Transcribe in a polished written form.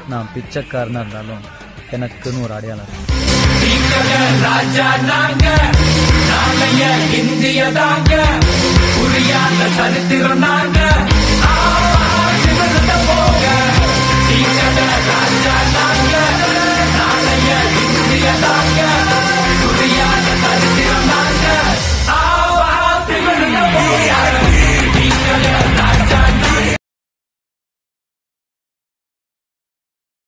நான் பிச்சைக்காரனா இருந்தாலும் எனக்குன்னு ஒரு அடையாளம் ராஜா நாங்க இந்திய தாங்க புரியாத சரித்திரம் நாங்க